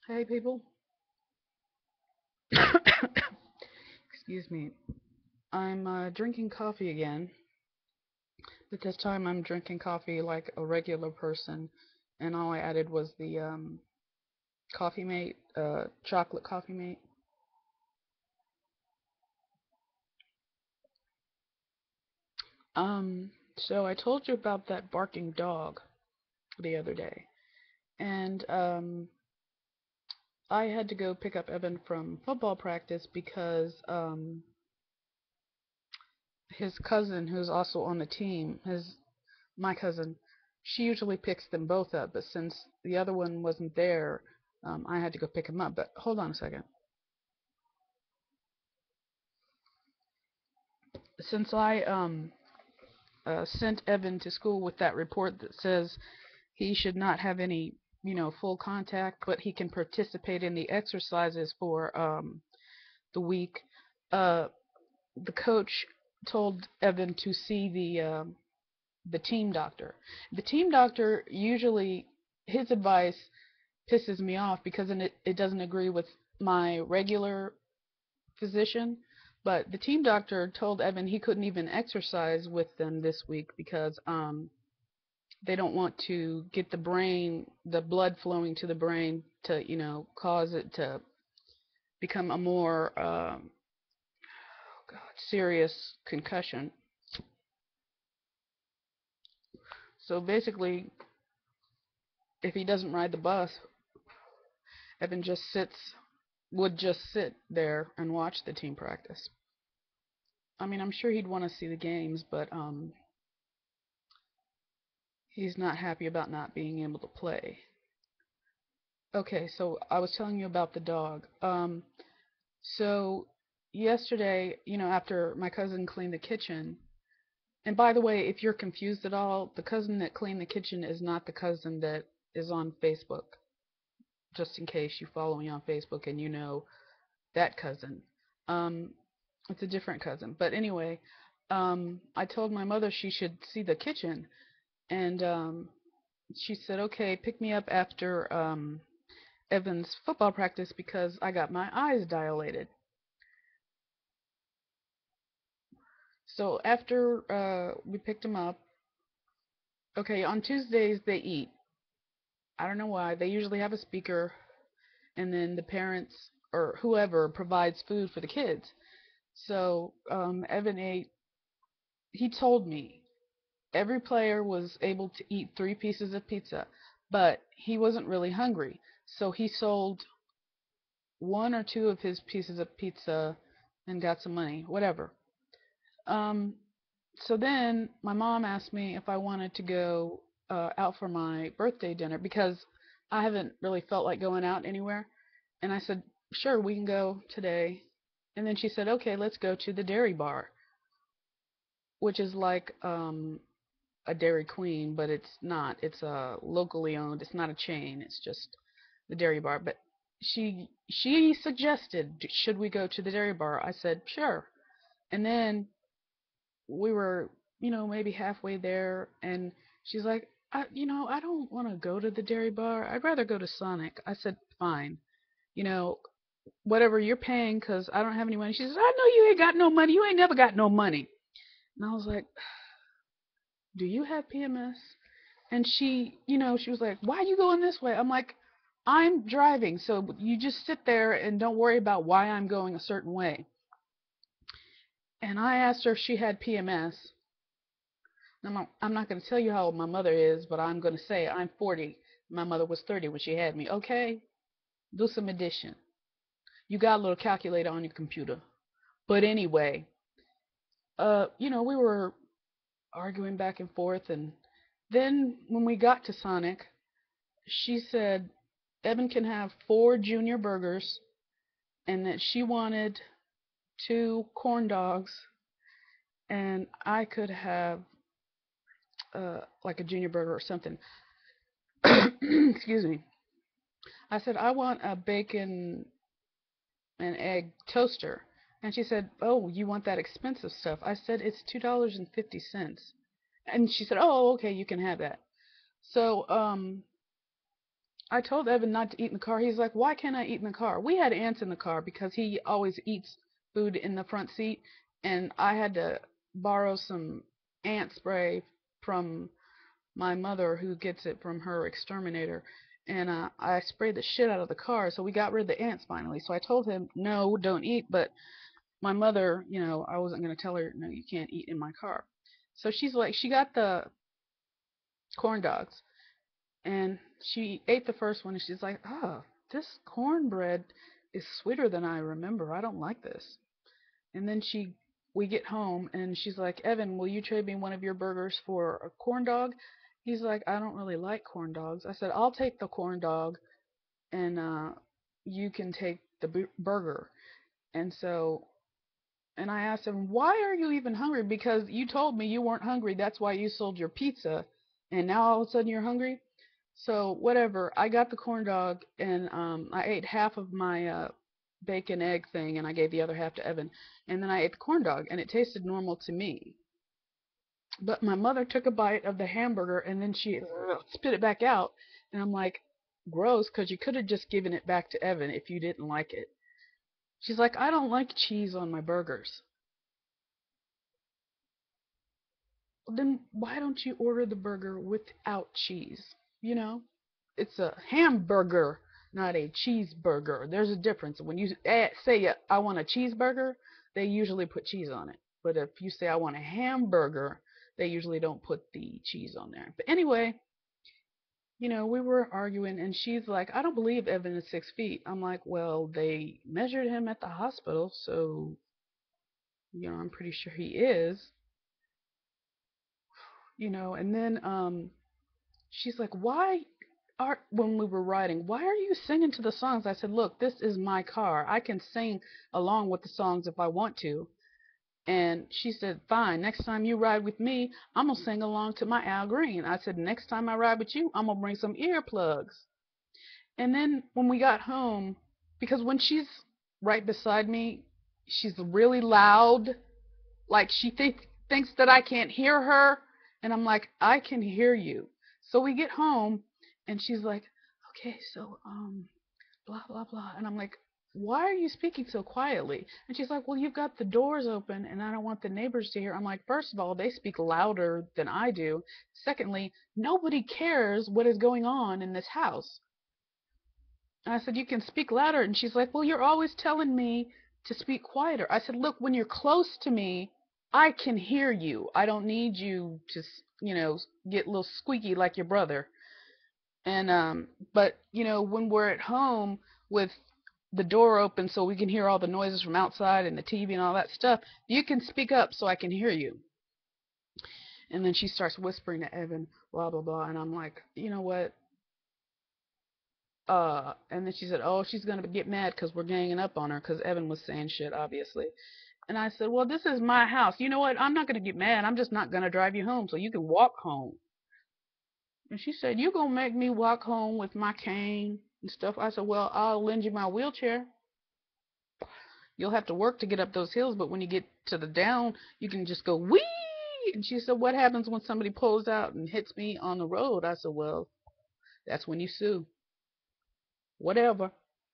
Hey people. Excuse me. I'm drinking coffee again, but this time I'm drinking coffee like a regular person, and all I added was the Coffee Mate, chocolate Coffee Mate. So I told you about that barking dog the other day, and I had to go pick up Evan from football practice because his cousin, who's also on the team, his my cousin, she usually picks them both up, but since the other one wasn't there, I had to go pick him up. But hold on a second. Since I sent Evan to school with that report that says he should not have any, full contact, but he can participate in the exercises for the week, uh, the coach told Evan to see the team doctor. The team doctor usually his advice pisses me off because it doesn't agree with my regular physician. But the team doctor told Evan he couldn't even exercise with them this week because they don't want to get the blood flowing to the brain to cause it to become a more serious concussion. So basically, if he doesn't ride the bus, Evan would just sit there and watch the team practice. I mean, I'm sure he'd want to see the games, but he's not happy about not being able to play. Okay, so I was telling you about the dog. So yesterday, after my cousin cleaned the kitchen, and by the way, if you're confused at all, the cousin that cleaned the kitchen is not the cousin that is on Facebook. Just in case you follow me on Facebook and you know that cousin. Um, it's a different cousin. But anyway, I told my mother she should see the kitchen, and she said, "Okay, pick me up after Evan's football practice because I got my eyes dilated." So after we picked him up, okay, on Tuesdays they eat. I don't know why. They usually have a speaker, and then the parents or whoever provides food for the kids. So Evan ate. He told me every player was able to eat 3 pieces of pizza, but he wasn't really hungry. So he sold one or two of his pieces of pizza and got some money, whatever. Um, so then my mom asked me if I wanted to go out for my birthday dinner because I haven't really felt like going out anywhere. And I said, sure, we can go today. And then she said, okay, let's go to the Dairy Bar, which is like a Dairy Queen, but it's not. It's locally owned. It's not a chain. It's just the Dairy Bar. But she suggested, should we go to the Dairy Bar? I said, sure. And then we were, maybe halfway there, and she's like, I don't want to go to the Dairy Bar. I'd rather go to Sonic. I said, fine. You know, whatever you're paying, 'cause I don't have any money. She says, I know you ain't got no money. You ain't never got no money. And I was like, do you have PMS? And she was like, why are you going this way? I'm like, I'm driving, so you just sit there and don't worry about why I'm going a certain way. And I asked her if she had PMS. I'm not going to tell you how old my mother is, but I'm going to say I'm 40. My mother was 30 when she had me. Okay, do some addition. You got a little calculator on your computer. But anyway, we were arguing back and forth, and then when we got to Sonic, she said Evan can have 4 junior burgers, and that she wanted 2 corn dogs, and I could have like a junior burger or something. Excuse me. I said I want a bacon and egg toaster, and she said, "Oh, you want that expensive stuff?" I said it's $2.50, and she said, "Oh, okay, you can have that." So I told Evan not to eat in the car. He's like, why can't I eat in the car? We had ants in the car because he always eats food in the front seat, and I had to borrow some ant spray from my mother, who gets it from her exterminator. And I sprayed the shit out of the car, so we got rid of the ants finally. So I told him, no, don't eat. But my mother, I wasn't going to tell her, no, you can't eat in my car. So she's like, she got the corn dogs, and she ate the first one, and she's like, oh, this cornbread is sweeter than I remember. I don't like this. And then we get home, and she's like, Evan, will you trade me one of your burgers for a corn dog? He's like, I don't really like corn dogs. I said, I'll take the corn dog, and you can take the burger. And so, and I asked him, why are you even hungry? Because you told me you weren't hungry. That's why you sold your pizza. And now all of a sudden you're hungry? So whatever, I got the corn dog, and I ate half of my bacon egg thing, and I gave the other half to Evan. And then I ate the corn dog, and it tasted normal to me. But my mother took a bite of the hamburger, and then she spit it back out. And I'm like, gross, because you could have just given it back to Evan if you didn't like it. She's like, I don't like cheese on my burgers. Well, then why don't you order the burger without cheese? You know? It's a hamburger, not a cheeseburger. There's a difference. When you say I want a cheeseburger, they usually put cheese on it. But if you say I want a hamburger, they usually don't put the cheese on there. But anyway, we were arguing, and she's like, I don't believe Evan is 6 feet. I'm like, well, they measured him at the hospital, so, I'm pretty sure he is. And then she's like, why are when we were riding, why are you singing to the songs? I said, look, this is my car. I can sing along with the songs if I want to. And she said, fine, next time you ride with me, I'm gonna sing along to my Al Green. I said, next time I ride with you, I'm gonna bring some earplugs. And then when we got home, because when she's right beside me, she's really loud, like she thinks that I can't hear her, and I'm like, I can hear you. So we get home, and she's like, okay, so blah blah blah, and I'm like, why are you speaking so quietly? And she's like, well, you've got the doors open, and I don't want the neighbors to hear. I'm like, first of all, they speak louder than I do. Secondly, nobody cares what is going on in this house. And I said, you can speak louder. And she's like, well, you're always telling me to speak quieter. I said, look, when you're close to me, I can hear you. I don't need you to, get a little squeaky like your brother. And but when we're at home with the door open so we can hear all the noises from outside and the TV and all that stuff, you can speak up so I can hear you. And then she starts whispering to Evan, blah blah blah, and I'm like, you know what? And then she said, oh, she's gonna get mad because we're ganging up on her because Evan was saying shit, obviously. And I said, well, this is my house. You know what? I'm not gonna get mad. I'm just not gonna drive you home so you can walk home. And she said, you gonna make me walk home with my cane and stuff. I said, well, I'll lend you my wheelchair. You'll have to work to get up those hills, but when you get to the down, you can just go wee. And she said, what happens when somebody pulls out and hits me on the road? I said, well, that's when you sue. Whatever.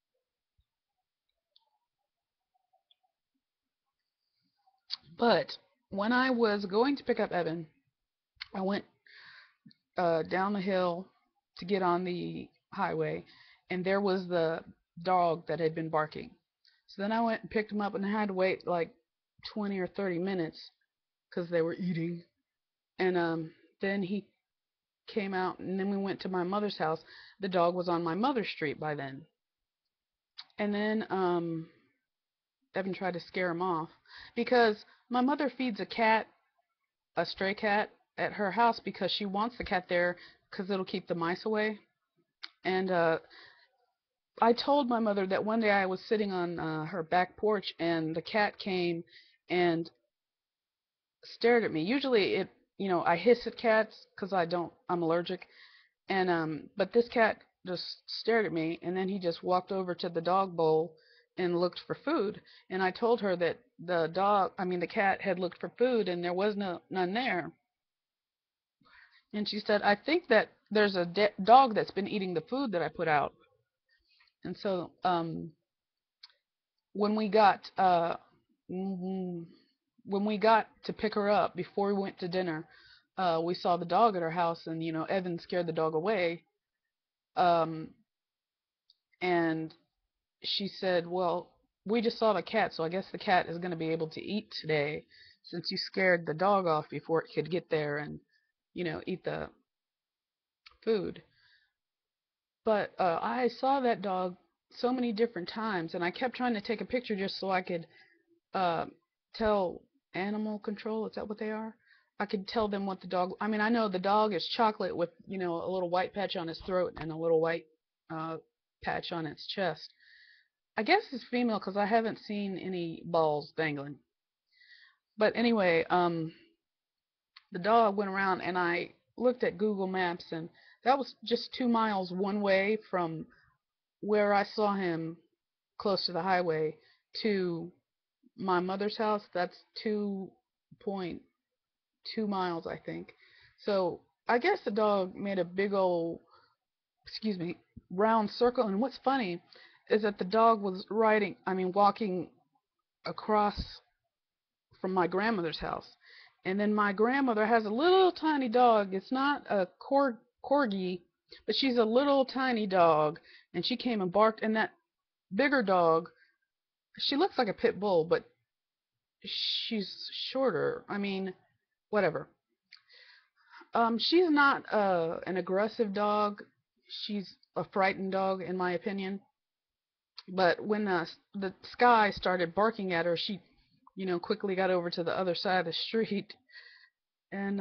But when I was going to pick up Evan, I went down the hill to get on the highway, and there was the dog that had been barking. So then I went and picked him up, and I had to wait like 20 or 30 minutes because they were eating. And then he came out, and then we went to my mother's house. The dog was on my mother's street by then. And then Evan tried to scare him off because my mother feeds a stray cat, at her house because she wants the cat there because it'll keep the mice away. And I told my mother that one day I was sitting on her back porch and the cat came and stared at me. Usually I hiss at cats because I'm allergic. And but this cat just stared at me, and then he just walked over to the dog bowl and looked for food. And I told her that the cat had looked for food and there was none there. And she said, I think that there's a dog that's been eating the food that I put out. And so when we got mm, when we got to pick her up before we went to dinner, we saw the dog at our house, and Evan scared the dog away. Um, and she said, "Well, we just saw the cat, so I guess the cat is going to be able to eat today, since you scared the dog off before it could get there and eat the food." But I saw that dog so many different times, and I kept trying to take a picture just so I could uh, tell animal control. Is that what they are? I could tell them what the dog. I mean, I know the dog is chocolate with a little white patch on his throat and a little white uh, patch on its chest. I guess it's female because I haven't seen any balls dangling. But anyway, the dog went around, and I looked at Google Maps, and that was just 2 miles one way from where I saw him close to the highway to my mother's house. That's 2.2 miles, I think. So I guess the dog made a big old, excuse me, round circle. And what's funny is that the dog was walking across from my grandmother's house. And then my grandmother has a little tiny dog. It's not a corgi, but she's a little tiny dog. And she came and barked. And that bigger dog, she looks like a pit bull, but she's shorter. I mean, whatever. She's not an aggressive dog. She's a frightened dog, in my opinion. But when the Sky started barking at her, she, quickly got over to the other side of the street. And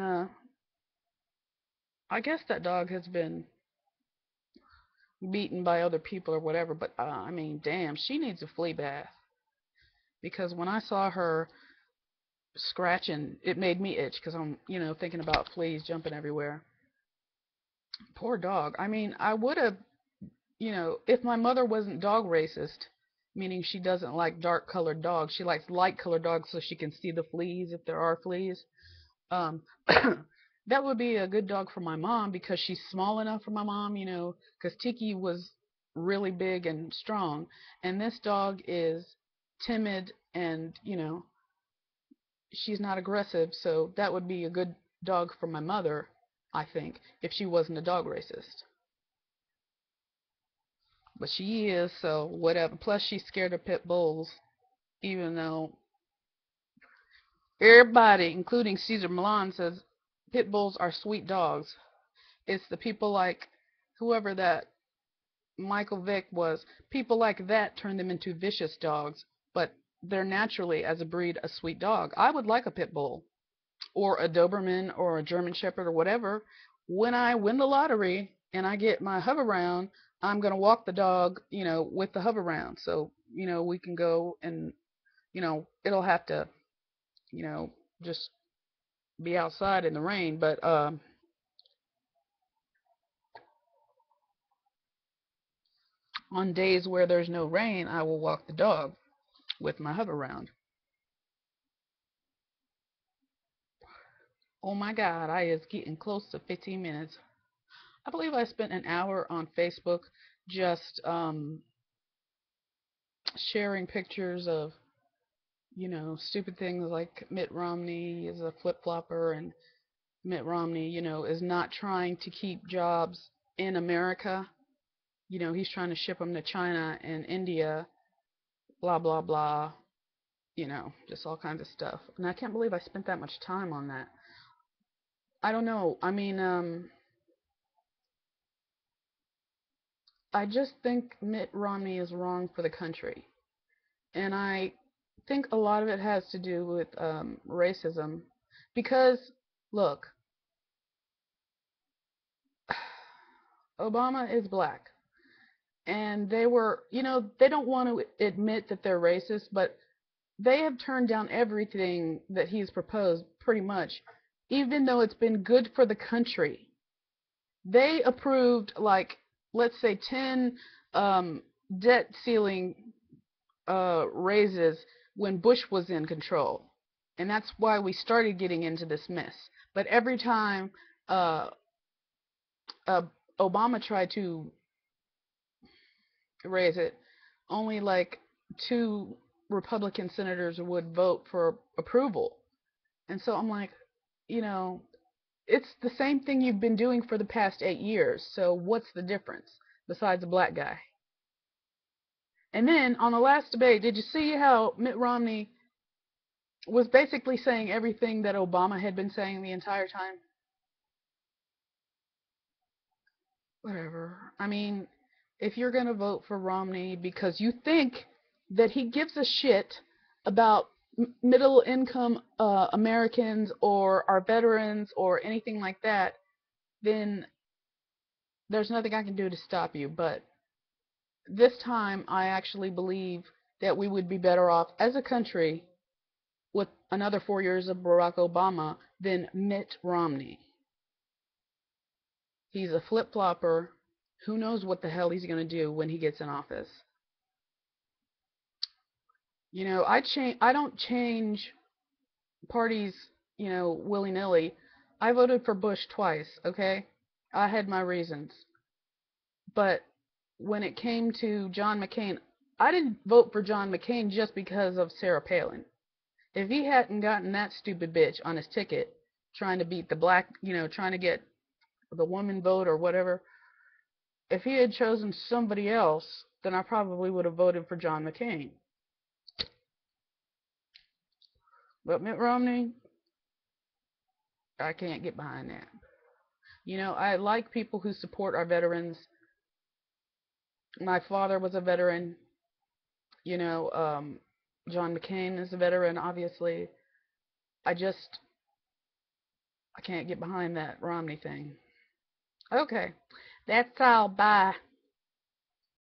I guess that dog has been beaten by other people or whatever. But I mean, damn, she needs a flea bath, because when I saw her scratching, it made me itch because I'm, thinking about fleas jumping everywhere. Poor dog. I mean, I would have, if my mother wasn't dog racist, meaning she doesn't like dark colored dogs, she likes light colored dogs so she can see the fleas if there are fleas. Um, that would be a good dog for my mom because she's small enough for my mom, because Tiki was really big and strong, and this dog is timid and, she's not aggressive, so that would be a good dog for my mother, I think, if she wasn't a dog racist. But she is, so whatever. Plus, she's scared of pit bulls, even though everybody, including Caesar Milan, says pit bulls are sweet dogs. It's the people like whoever that Michael Vick was. People like that turn them into vicious dogs, but they're naturally, as a breed, a sweet dog. I would like a pit bull or a Doberman or a German Shepherd or whatever. When I win the lottery and I get my Hoveround, I'm going to walk the dog, with the Hoveround. So, we can go and, it'll have to, you know, just be outside in the rain. But on days where there's no rain, I will walk the dog with my Hoveround. Oh my God, I is getting close to 15 minutes. I believe I spent an hour on Facebook just sharing pictures of, stupid things like Mitt Romney is a flip flopper, and Mitt Romney, is not trying to keep jobs in America. He's trying to ship them to China and India, blah, blah, blah, just all kinds of stuff. And I can't believe I spent that much time on that. I don't know. I mean, I just think Mitt Romney is wrong for the country. And I think a lot of it has to do with racism. Because, look, Obama is black. And they don't want to admit that they're racist, but they have turned down everything that he's proposed, pretty much, even though it's been good for the country. They approved, like, let's say 10 um, debt ceiling raises when Bush was in control. And that's why we started getting into this mess. But every time uh, uh, Obama tried to raise it, only like two Republican senators would vote for approval. And so I'm like, you know, it's the same thing you've been doing for the past 8 years. So what's the difference besides a black guy? And then on the last debate, did you see how Mitt Romney was basically saying everything that Obama had been saying the entire time? Whatever. I mean, if you're going to vote for Romney because you think that he gives a shit about middle income Americans or our veterans or anything like that, then there's nothing I can do to stop you. But this time, I actually believe that we would be better off as a country with another 4 years of Barack Obama than Mitt Romney. He's a flip flopper. Who knows what the hell he's going to do when he gets in office? I don't change parties, willy nilly. I voted for Bush twice. Okay, I had my reasons, but when it came to John McCain, I didn't vote for John McCain just because of Sarah Palin. If he hadn't gotten that stupid bitch on his ticket trying to beat the black, trying to get the woman vote or whatever, if he had chosen somebody else, then I probably would have voted for John McCain. But Mitt Romney, I can't get behind that. I like people who support our veterans. My father was a veteran. You know, um, John McCain is a veteran, obviously. I can't get behind that Romney thing. Okay, that's all. Bye.